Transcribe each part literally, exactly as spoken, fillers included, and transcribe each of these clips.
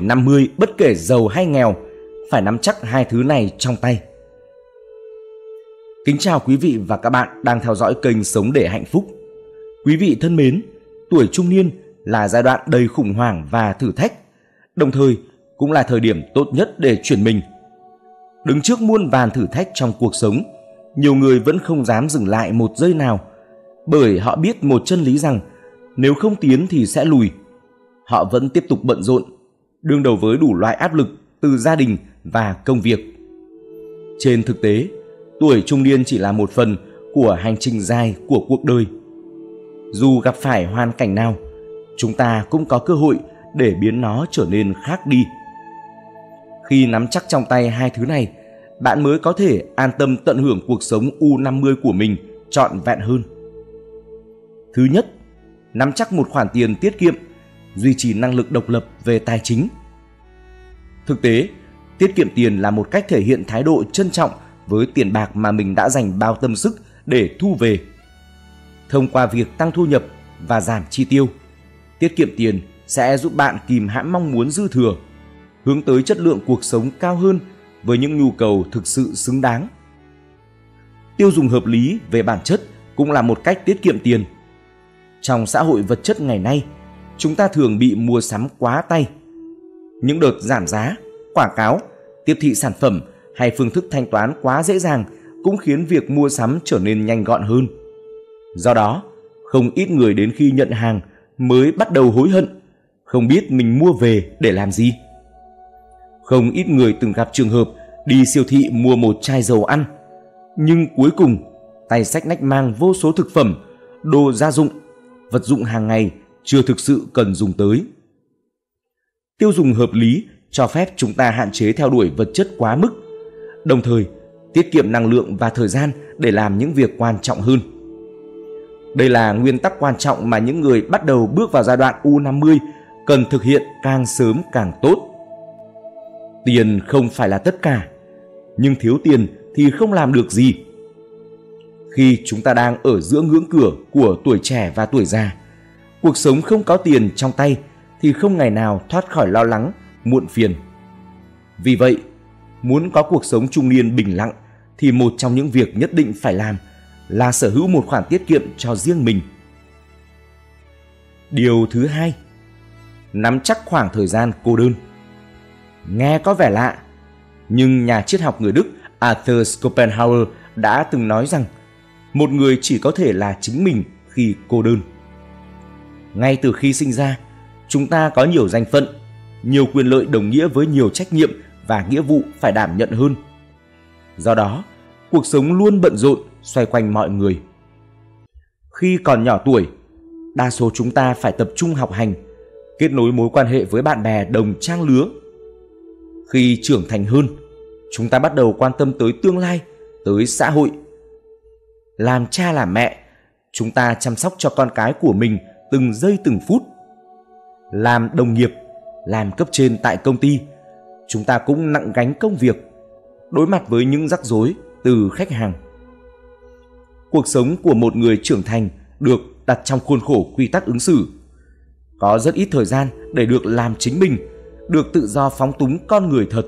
năm mươi bất kể giàu hay nghèo, phải nắm chắc hai thứ này trong tay. Kính chào quý vị và các bạn đang theo dõi kênh Sống để hạnh phúc. Quý vị thân mến, tuổi trung niên là giai đoạn đầy khủng hoảng và thử thách, đồng thời cũng là thời điểm tốt nhất để chuyển mình. Đứng trước muôn vàn thử thách trong cuộc sống, nhiều người vẫn không dám dừng lại một giây nào, bởi họ biết một chân lý rằng nếu không tiến thì sẽ lùi. Họ vẫn tiếp tục bận rộn, đương đầu với đủ loại áp lực từ gia đình và công việc. Trên thực tế, tuổi trung niên chỉ là một phần của hành trình dài của cuộc đời. Dù gặp phải hoàn cảnh nào, chúng ta cũng có cơ hội để biến nó trở nên khác đi. Khi nắm chắc trong tay hai thứ này, bạn mới có thể an tâm tận hưởng cuộc sống U năm mươi của mình trọn vẹn hơn. Thứ nhất, nắm chắc một khoản tiền tiết kiệm, duy trì năng lực độc lập về tài chính. Thực tế, tiết kiệm tiền là một cách thể hiện thái độ trân trọng với tiền bạc mà mình đã dành bao tâm sức để thu về. Thông qua việc tăng thu nhập và giảm chi tiêu, tiết kiệm tiền sẽ giúp bạn kìm hãm mong muốn dư thừa, hướng tới chất lượng cuộc sống cao hơn với những nhu cầu thực sự xứng đáng. Tiêu dùng hợp lý về bản chất cũng là một cách tiết kiệm tiền. Trong xã hội vật chất ngày nay, chúng ta thường bị mua sắm quá tay. Những đợt giảm giá, quảng cáo, tiếp thị sản phẩm hay phương thức thanh toán quá dễ dàng cũng khiến việc mua sắm trở nên nhanh gọn hơn. Do đó, không ít người đến khi nhận hàng mới bắt đầu hối hận, không biết mình mua về để làm gì. Không ít người từng gặp trường hợp đi siêu thị mua một chai dầu ăn, nhưng cuối cùng tay xách nách mang vô số thực phẩm, đồ gia dụng, vật dụng hàng ngày chưa thực sự cần dùng tới. Tiêu dùng hợp lý cho phép chúng ta hạn chế theo đuổi vật chất quá mức, đồng thời tiết kiệm năng lượng và thời gian để làm những việc quan trọng hơn. Đây là nguyên tắc quan trọng mà những người bắt đầu bước vào giai đoạn U năm mươi cần thực hiện càng sớm càng tốt. Tiền không phải là tất cả, nhưng thiếu tiền thì không làm được gì. Khi chúng ta đang ở giữa ngưỡng cửa của tuổi trẻ và tuổi già, cuộc sống không có tiền trong tay thì không ngày nào thoát khỏi lo lắng, muộn phiền. Vì vậy, muốn có cuộc sống trung niên bình lặng thì một trong những việc nhất định phải làm là sở hữu một khoản tiết kiệm cho riêng mình. Điều thứ hai, nắm chắc khoảng thời gian cô đơn. Nghe có vẻ lạ, nhưng nhà triết học người Đức Arthur Schopenhauer đã từng nói rằng một người chỉ có thể là chính mình khi cô đơn. Ngay từ khi sinh ra, chúng ta có nhiều danh phận, nhiều quyền lợi đồng nghĩa với nhiều trách nhiệm và nghĩa vụ phải đảm nhận hơn. Do đó, cuộc sống luôn bận rộn xoay quanh mọi người. Khi còn nhỏ tuổi, đa số chúng ta phải tập trung học hành, kết nối mối quan hệ với bạn bè đồng trang lứa. Khi trưởng thành hơn, chúng ta bắt đầu quan tâm tới tương lai, tới xã hội. Làm cha làm mẹ, chúng ta chăm sóc cho con cái của mình từng giây từng phút. Làm đồng nghiệp, làm cấp trên tại công ty, chúng ta cũng nặng gánh công việc, đối mặt với những rắc rối từ khách hàng. Cuộc sống của một người trưởng thành được đặt trong khuôn khổ quy tắc ứng xử. Có rất ít thời gian để được làm chính mình, được tự do phóng túng con người thật.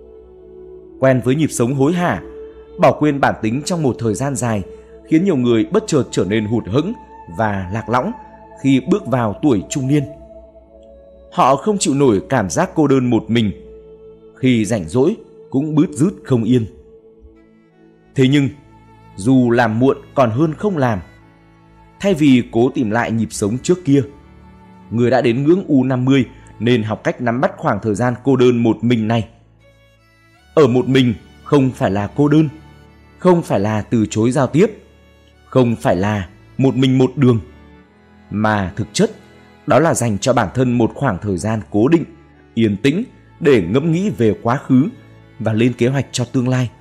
Quen với nhịp sống hối hả, bỏ quên bản tính trong một thời gian dài khiến nhiều người bất chợt trở nên hụt hẫng và lạc lõng khi bước vào tuổi trung niên. Họ không chịu nổi cảm giác cô đơn một mình, khi rảnh rỗi cũng bứt rứt không yên. Thế nhưng, dù làm muộn còn hơn không làm. Thay vì cố tìm lại nhịp sống trước kia, người đã đến ngưỡng U năm mươi nên học cách nắm bắt khoảng thời gian cô đơn một mình này. Ở một mình không phải là cô đơn, không phải là từ chối giao tiếp, không phải là một mình một đường, mà thực chất đó là dành cho bản thân một khoảng thời gian cố định, yên tĩnh để ngẫm nghĩ về quá khứ và lên kế hoạch cho tương lai.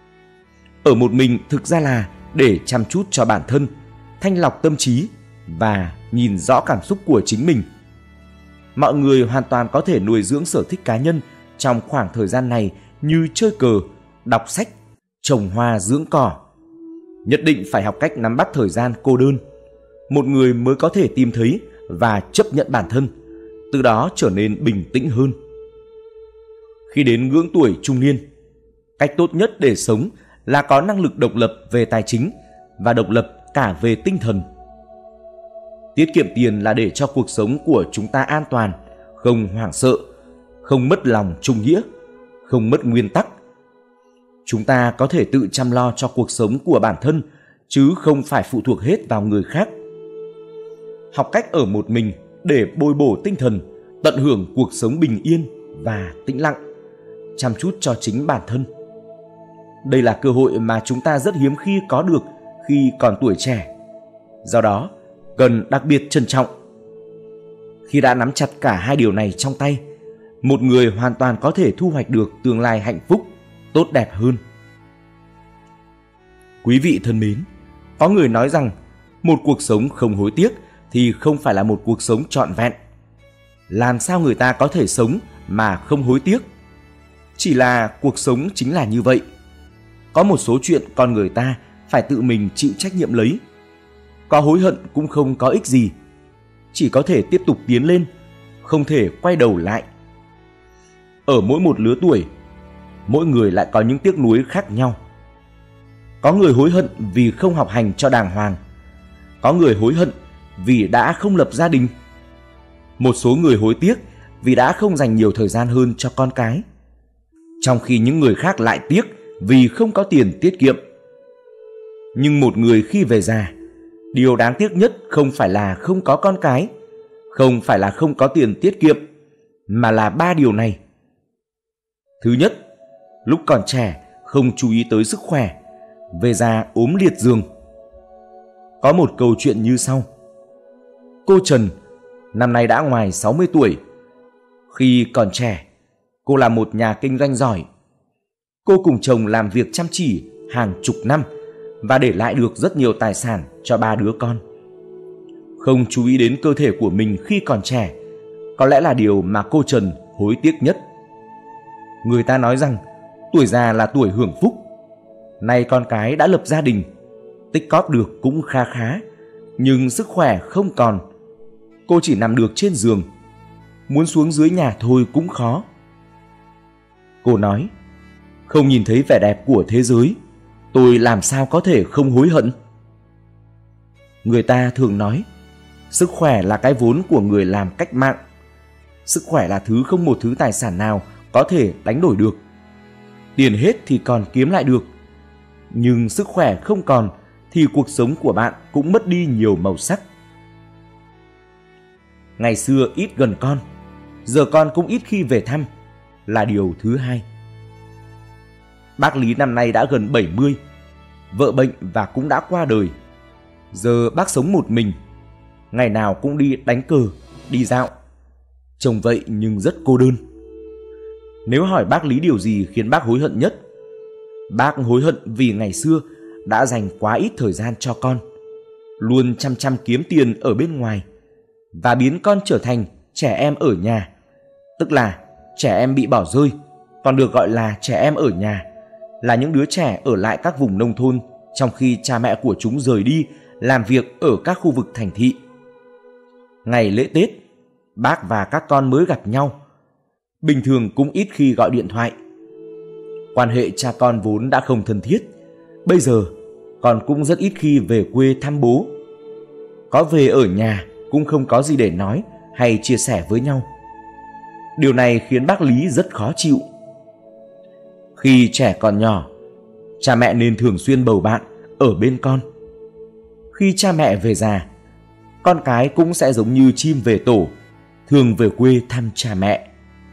Ở một mình thực ra là để chăm chút cho bản thân, thanh lọc tâm trí và nhìn rõ cảm xúc của chính mình. Mọi người hoàn toàn có thể nuôi dưỡng sở thích cá nhân trong khoảng thời gian này như chơi cờ, đọc sách, trồng hoa dưỡng cỏ. Nhất định phải học cách nắm bắt thời gian cô đơn. Một người mới có thể tìm thấy và chấp nhận bản thân, từ đó trở nên bình tĩnh hơn. Khi đến ngưỡng tuổi trung niên, cách tốt nhất để sống là có năng lực độc lập về tài chính và độc lập cả về tinh thần. Tiết kiệm tiền là để cho cuộc sống của chúng ta an toàn, không hoảng sợ, không mất lòng trung nghĩa, không mất nguyên tắc. Chúng ta có thể tự chăm lo cho cuộc sống của bản thân, chứ không phải phụ thuộc hết vào người khác. Học cách ở một mình để bồi bổ tinh thần, tận hưởng cuộc sống bình yên và tĩnh lặng, chăm chút cho chính bản thân. Đây là cơ hội mà chúng ta rất hiếm khi có được khi còn tuổi trẻ. Do đó, cần đặc biệt trân trọng. Khi đã nắm chặt cả hai điều này trong tay, một người hoàn toàn có thể thu hoạch được tương lai hạnh phúc, tốt đẹp hơn. Quý vị thân mến, có người nói rằng một cuộc sống không hối tiếc thì không phải là một cuộc sống trọn vẹn. Làm sao người ta có thể sống mà không hối tiếc? Chỉ là cuộc sống chính là như vậy. Có một số chuyện con người ta phải tự mình chịu trách nhiệm lấy. Có hối hận cũng không có ích gì. Chỉ có thể tiếp tục tiến lên, không thể quay đầu lại. Ở mỗi một lứa tuổi, mỗi người lại có những tiếc nuối khác nhau. Có người hối hận vì không học hành cho đàng hoàng. Có người hối hận vì đã không lập gia đình. Một số người hối tiếc vì đã không dành nhiều thời gian hơn cho con cái. Trong khi những người khác lại tiếc vì không có tiền tiết kiệm. Nhưng một người khi về già, điều đáng tiếc nhất không phải là không có con cái, không phải là không có tiền tiết kiệm, mà là ba điều này. Thứ nhất, lúc còn trẻ không chú ý tới sức khỏe, về già ốm liệt giường. Có một câu chuyện như sau. Cô Trần, năm nay đã ngoài sáu mươi tuổi. Khi còn trẻ, cô là một nhà kinh doanh giỏi. Cô cùng chồng làm việc chăm chỉ hàng chục năm và để lại được rất nhiều tài sản cho ba đứa con. Không chú ý đến cơ thể của mình khi còn trẻ có lẽ là điều mà cô Trần hối tiếc nhất. Người ta nói rằng tuổi già là tuổi hưởng phúc. Nay con cái đã lập gia đình, tích cóp được cũng kha khá, nhưng sức khỏe không còn. Cô chỉ nằm được trên giường, muốn xuống dưới nhà thôi cũng khó. Cô nói, không nhìn thấy vẻ đẹp của thế giới, tôi làm sao có thể không hối hận. Người ta thường nói, sức khỏe là cái vốn của người làm cách mạng. Sức khỏe là thứ không một thứ tài sản nào có thể đánh đổi được. Tiền hết thì còn kiếm lại được, nhưng sức khỏe không còn thì cuộc sống của bạn cũng mất đi nhiều màu sắc. Ngày xưa ít gần con, giờ con cũng ít khi về thăm, là điều thứ hai. Bác Lý năm nay đã gần bảy mươi, vợ bệnh và cũng đã qua đời. Giờ bác sống một mình, ngày nào cũng đi đánh cờ, đi dạo. Trông vậy nhưng rất cô đơn. Nếu hỏi bác Lý điều gì khiến bác hối hận nhất, bác hối hận vì ngày xưa đã dành quá ít thời gian cho con, luôn chăm chăm kiếm tiền ở bên ngoài và biến con trở thành trẻ em ở nhà. Tức là trẻ em bị bỏ rơi, còn được gọi là trẻ em ở nhà, là những đứa trẻ ở lại các vùng nông thôn trong khi cha mẹ của chúng rời đi làm việc ở các khu vực thành thị. Ngày lễ Tết, bác và các con mới gặp nhau. Bình thường cũng ít khi gọi điện thoại. Quan hệ cha con vốn đã không thân thiết, bây giờ con cũng rất ít khi về quê thăm bố. Có về ở nhà cũng không có gì để nói hay chia sẻ với nhau. Điều này khiến bác Lý rất khó chịu. Khi trẻ còn nhỏ, cha mẹ nên thường xuyên bầu bạn ở bên con. Khi cha mẹ về già, con cái cũng sẽ giống như chim về tổ, thường về quê thăm cha mẹ.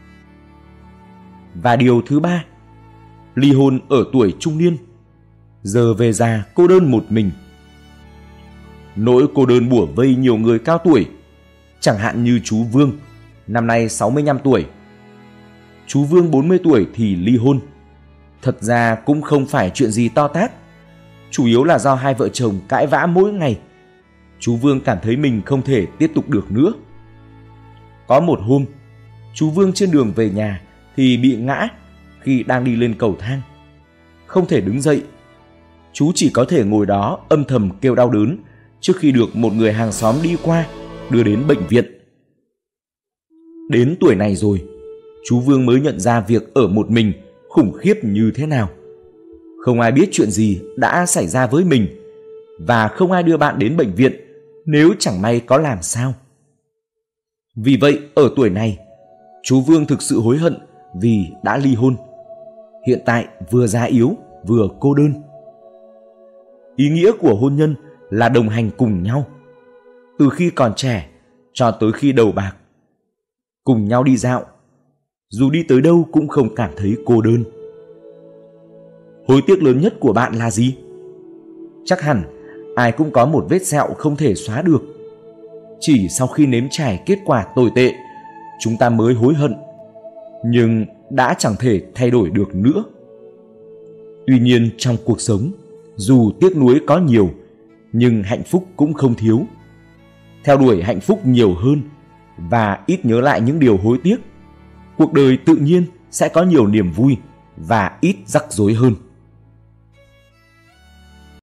Và điều thứ ba, ly hôn ở tuổi trung niên, giờ về già cô đơn một mình. Nỗi cô đơn bủa vây nhiều người cao tuổi, chẳng hạn như chú Vương, năm nay sáu mươi lăm tuổi. Chú Vương bốn mươi tuổi thì ly hôn. Thật ra cũng không phải chuyện gì to tát, chủ yếu là do hai vợ chồng cãi vã mỗi ngày. Chú Vương cảm thấy mình không thể tiếp tục được nữa. Có một hôm, chú Vương trên đường về nhà thì bị ngã khi đang đi lên cầu thang. Không thể đứng dậy, chú chỉ có thể ngồi đó âm thầm kêu đau đớn trước khi được một người hàng xóm đi qua đưa đến bệnh viện. Đến tuổi này rồi, chú Vương mới nhận ra việc ở một mình khủng khiếp như thế nào. Không ai biết chuyện gì đã xảy ra với mình, và không ai đưa bạn đến bệnh viện nếu chẳng may có làm sao. Vì vậy, ở tuổi này, chú Vương thực sự hối hận vì đã ly hôn. Hiện tại vừa già yếu vừa cô đơn. Ý nghĩa của hôn nhân là đồng hành cùng nhau, từ khi còn trẻ cho tới khi đầu bạc. Cùng nhau đi dạo, dù đi tới đâu cũng không cảm thấy cô đơn. Hối tiếc lớn nhất của bạn là gì? Chắc hẳn ai cũng có một vết sẹo không thể xóa được. Chỉ sau khi nếm trải kết quả tồi tệ, chúng ta mới hối hận, nhưng đã chẳng thể thay đổi được nữa. Tuy nhiên trong cuộc sống, dù tiếc nuối có nhiều, nhưng hạnh phúc cũng không thiếu. Theo đuổi hạnh phúc nhiều hơn và ít nhớ lại những điều hối tiếc, cuộc đời tự nhiên sẽ có nhiều niềm vui và ít rắc rối hơn.